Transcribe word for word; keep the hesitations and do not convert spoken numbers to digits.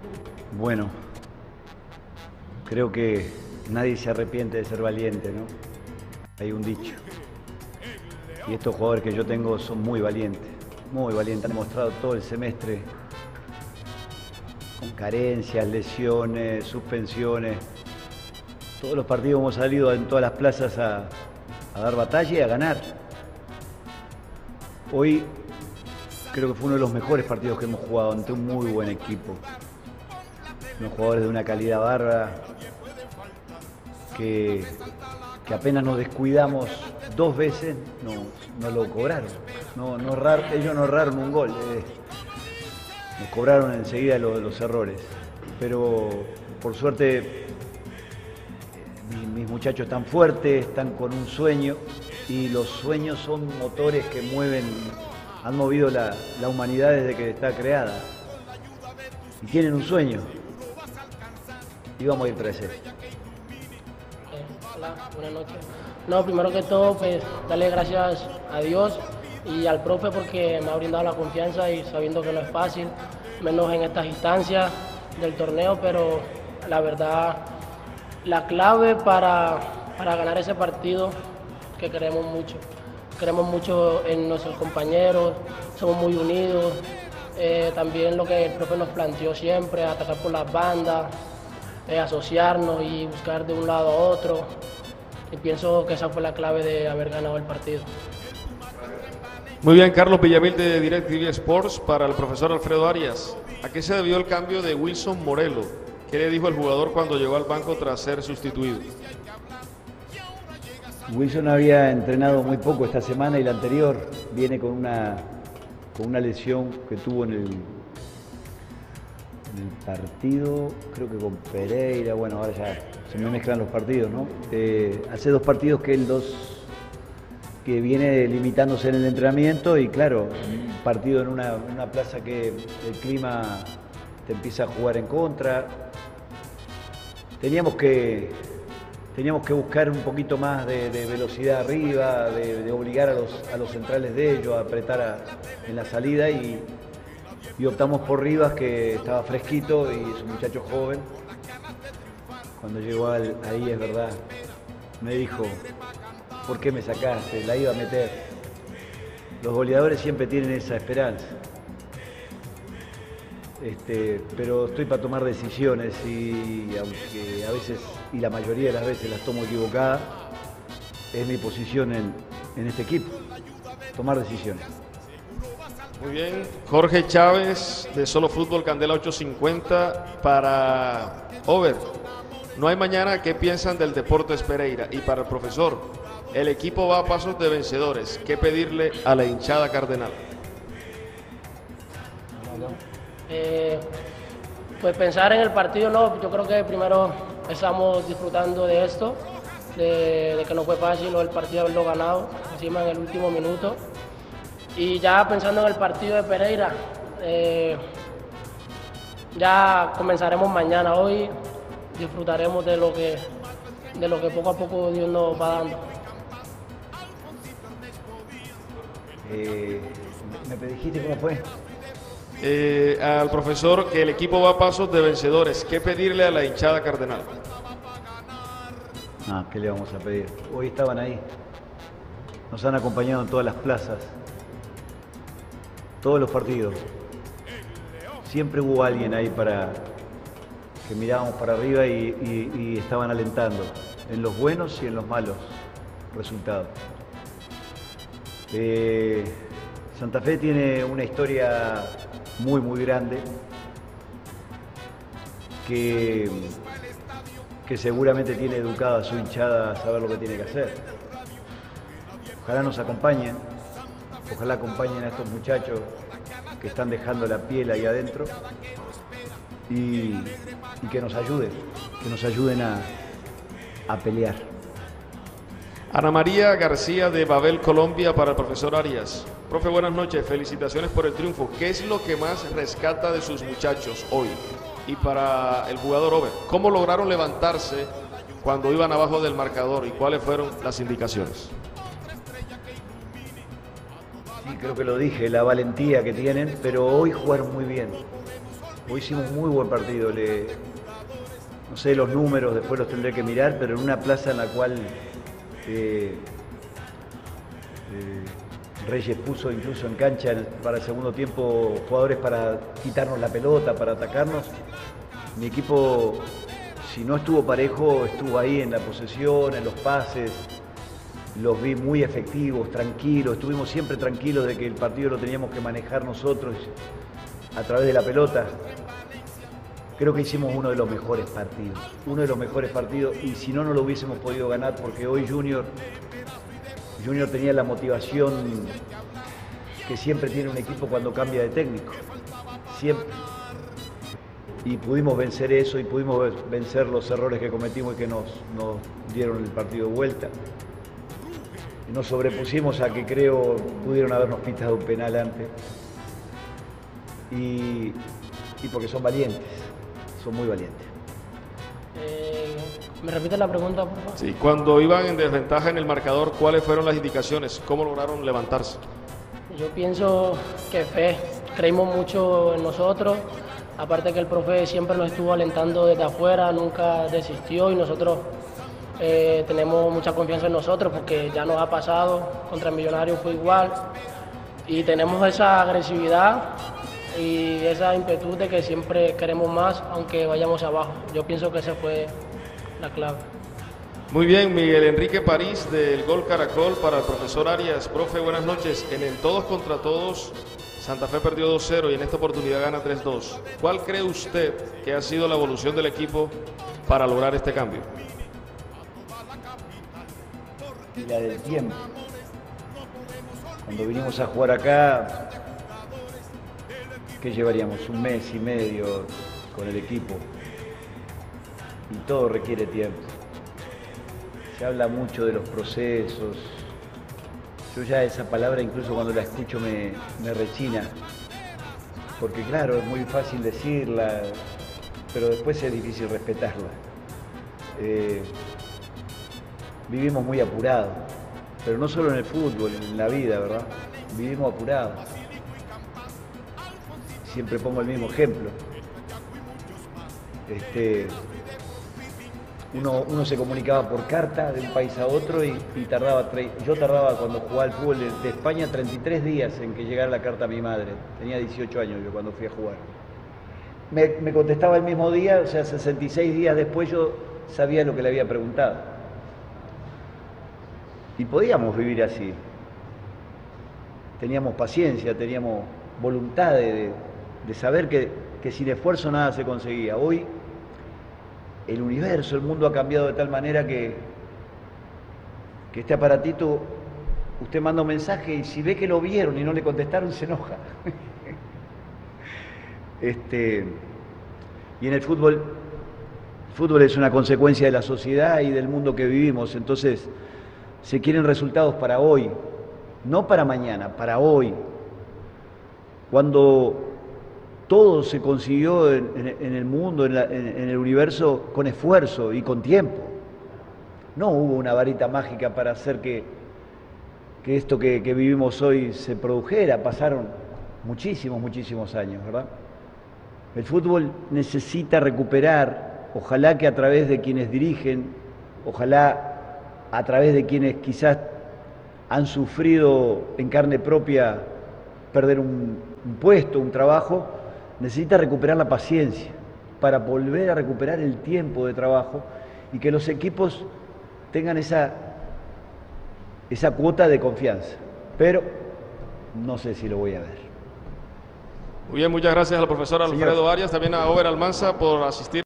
Bueno, creo que nadie se arrepiente de ser valiente, ¿no? Hay un dicho. Y estos jugadores que yo tengo son muy valientes, muy valientes. Han mostrado todo el semestre con carencias, lesiones, suspensiones. Todos los partidos hemos salido en todas las plazas a, a dar batalla y a ganar. Hoy creo que fue uno de los mejores partidos que hemos jugado ante un muy buen equipo. Unos jugadores de una calidad bárbara que, que apenas nos descuidamos dos veces, no, no lo cobraron. No, no errar, ellos no erraron un gol, eh, nos cobraron enseguida los, los errores. Pero por suerte eh, mis, mis muchachos están fuertes, están con un sueño y los sueños son motores que mueven, han movido la, la humanidad desde que está creada. Y tienen un sueño. Y vamos a ir tras él. Eh, hola, buenas noches. No, primero que todo, pues darle gracias a Dios y al profe porque me ha brindado la confianza y sabiendo que no es fácil, menos en estas instancias del torneo, pero la verdad, la clave para, para ganar ese partido, que queremos mucho. Queremos mucho en nuestros compañeros, somos muy unidos. Eh, también lo que el profe nos planteó siempre, atacar por las bandas, eh, asociarnos y buscar de un lado a otro. Y pienso que esa fue la clave de haber ganado el partido. Muy bien, Carlos Villamil de DirecTV Sports. Para el profesor Alfredo Arias, ¿a qué se debió el cambio de Wilson Morelo? ¿Qué le dijo el jugador cuando llegó al banco tras ser sustituido? Wilson había entrenado muy poco esta semana y la anterior. Viene con una, con una lesión que tuvo en el, en el partido, creo que con Pereira. Bueno, ahora ya se me mezclan los partidos, ¿no? Eh, hace dos partidos que él dos, que viene limitándose en el entrenamiento y claro, un partido en una, una plaza que el clima te empieza a jugar en contra. Teníamos que, teníamos que buscar un poquito más de, de velocidad arriba, de, de obligar a los, a los centrales de ellos a apretar a, en la salida y, y optamos por Rivas, que estaba fresquito y es un muchacho joven. Cuando llegó al, ahí, es verdad, me dijo: ¿por qué me sacaste? La iba a meter. Los goleadores siempre tienen esa esperanza. Este, pero estoy para tomar decisiones y aunque a veces, y la mayoría de las veces las tomo equivocadas, es mi posición en, en este equipo, tomar decisiones. Muy bien, Jorge Chávez de Solo Fútbol Candela ochocientos cincuenta para Over. No hay mañana, ¿qué piensan del Deportes Pereira? Y para el profesor, el equipo va a pasos de vencedores. ¿Qué pedirle a la hinchada cardenal? Eh, pues pensar en el partido, no, yo creo que primero estamos disfrutando de esto, de, de que no fue fácil el partido haberlo ganado, encima en el último minuto. Y ya pensando en el partido de Pereira, eh, ya comenzaremos mañana. Hoy disfrutaremos de lo que, de lo que poco a poco Dios nos va dando. Eh, ¿Me dijiste cómo fue? Eh, al profesor, que el equipo va a pasos de vencedores. ¿Qué pedirle a la hinchada cardenal? Ah, ¿qué le vamos a pedir? Hoy estaban ahí. Nos han acompañado en todas las plazas. Todos los partidos. Siempre hubo alguien ahí para que mirábamos para arriba y, y, y estaban alentando. En los buenos y en los malos resultados. Eh, Santa Fe tiene una historia muy, muy grande que, que seguramente tiene educada a su hinchada a saber lo que tiene que hacer. Ojalá nos acompañen, ojalá acompañen a estos muchachos que están dejando la piel ahí adentro y, y que nos ayuden, que nos ayuden a, a pelear. Ana María García de Babel, Colombia, para el profesor Arias. Profe, buenas noches, felicitaciones por el triunfo. ¿Qué es lo que más rescata de sus muchachos hoy? Y para el jugador Over, ¿cómo lograron levantarse cuando iban abajo del marcador y cuáles fueron las indicaciones? Sí, creo que lo dije, la valentía que tienen, pero hoy jugaron muy bien. Hoy hicimos un muy buen partido. Le, no sé los números, después los tendré que mirar, pero en una plaza en la cual eh, eh, Reyes puso incluso en cancha el, para el segundo tiempo jugadores para quitarnos la pelota, para atacarnos. Mi equipo, si no estuvo parejo, estuvo ahí en la posesión, en los pases. Los vi muy efectivos, tranquilos. Estuvimos siempre tranquilos de que el partido lo teníamos que manejar nosotros a través de la pelota. Creo que hicimos uno de los mejores partidos. Uno de los mejores partidos. Y si no, no lo hubiésemos podido ganar porque hoy Junior, Junior tenía la motivación que siempre tiene un equipo cuando cambia de técnico. Siempre. Y pudimos vencer eso y pudimos vencer los errores que cometimos y que nos, nos dieron el partido de vuelta. Nos sobrepusimos a que creo pudieron habernos pitado un penal antes. Y, y porque son valientes, son muy valientes. Eh, ¿Me repite la pregunta, por favor? Sí, cuando iban en desventaja en el marcador, ¿cuáles fueron las indicaciones? ¿Cómo lograron levantarse? Yo pienso que fe, creímos mucho en nosotros. Aparte que el profe siempre nos estuvo alentando desde afuera, nunca desistió y nosotros eh, tenemos mucha confianza en nosotros porque ya nos ha pasado, contra el Millonario fue igual y tenemos esa agresividad y esa impetu de que siempre queremos más aunque vayamos abajo. Yo pienso que esa fue la clave. Muy bien, Miguel Enrique París del Gol Caracol para el profesor Arias. Profe, buenas noches. En el todos contra todos, Santa Fe perdió dos cero y en esta oportunidad gana tres dos. ¿Cuál cree usted que ha sido la evolución del equipo para lograr este cambio? Y la del tiempo. Cuando vinimos a jugar acá, ¿qué llevaríamos? Un mes y medio con el equipo. Y todo requiere tiempo. Se habla mucho de los procesos. Yo ya esa palabra incluso cuando la escucho me, me rechina, porque claro, es muy fácil decirla, pero después es difícil respetarla. Eh, vivimos muy apurados, pero no solo en el fútbol, en la vida, ¿verdad? Vivimos apurados. Siempre pongo el mismo ejemplo. Este, Uno, uno se comunicaba por carta de un país a otro y, y tardaba, yo tardaba cuando jugaba al fútbol de, de España treinta y tres días en que llegara la carta a mi madre. Tenía dieciocho años yo cuando fui a jugar. Me, me contestaba el mismo día, o sea, sesenta y seis días después yo sabía lo que le había preguntado. Y podíamos vivir así. Teníamos paciencia, teníamos voluntad de, de, de saber que, que sin esfuerzo nada se conseguía. Hoy el universo, el mundo ha cambiado de tal manera que, que este aparatito, usted manda un mensaje y si ve que lo vieron y no le contestaron, se enoja. este, y en el fútbol, el fútbol es una consecuencia de la sociedad y del mundo que vivimos, entonces se quieren resultados para hoy, no para mañana, para hoy. Cuando todo se consiguió en, en, en el mundo, en, la, en, en el universo, con esfuerzo y con tiempo. No hubo una varita mágica para hacer que, que esto que, que vivimos hoy se produjera. Pasaron muchísimos, muchísimos años, ¿verdad? El fútbol necesita recuperar, ojalá que a través de quienes dirigen, ojalá a través de quienes quizás han sufrido en carne propia perder un, un puesto, un trabajo, necesita recuperar la paciencia para volver a recuperar el tiempo de trabajo y que los equipos tengan esa, esa cuota de confianza. Pero no sé si lo voy a ver. Muy bien, muchas gracias al profesor Alfredo Arias, también a Over Almanza por asistir.